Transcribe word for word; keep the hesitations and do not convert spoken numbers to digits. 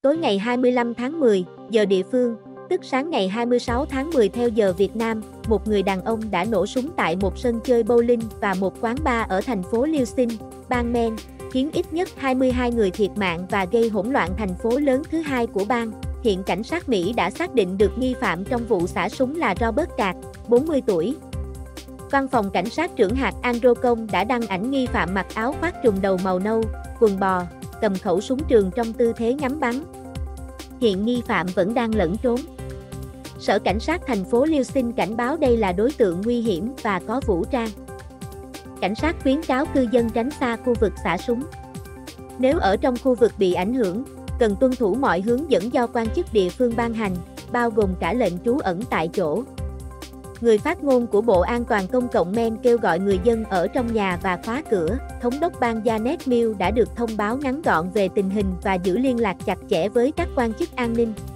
Tối ngày hai mươi lăm tháng mười, giờ địa phương, tức sáng ngày hai mươi sáu tháng mười theo giờ Việt Nam, một người đàn ông đã nổ súng tại một sân chơi bowling và một quán bar ở thành phố Liuxin, bang Maine, khiến ít nhất hai mươi hai người thiệt mạng và gây hỗn loạn thành phố lớn thứ hai của bang. Hiện cảnh sát Mỹ đã xác định được nghi phạm trong vụ xả súng là Robert Card, bốn mươi tuổi. Văn phòng cảnh sát trưởng hạt Andrew Công đã đăng ảnh nghi phạm mặc áo khoác trùm đầu màu nâu, quần bò, cầm khẩu súng trường trong tư thế ngắm bắn. Hiện nghi phạm vẫn đang lẫn trốn. Sở cảnh sát thành phố Liuxin cảnh báo đây là đối tượng nguy hiểm và có vũ trang. Cảnh sát khuyến cáo cư dân tránh xa khu vực xả súng. Nếu ở trong khu vực bị ảnh hưởng, cần tuân thủ mọi hướng dẫn do quan chức địa phương ban hành, bao gồm cả lệnh trú ẩn tại chỗ. Người phát ngôn của Bộ An toàn Công cộng Maine kêu gọi người dân ở trong nhà và khóa cửa. Thống đốc bang Janet Mills đã được thông báo ngắn gọn về tình hình và giữ liên lạc chặt chẽ với các quan chức an ninh.